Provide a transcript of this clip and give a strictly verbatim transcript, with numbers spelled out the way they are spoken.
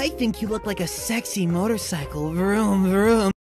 I think you look like a sexy motorcycle. Vroom, vroom.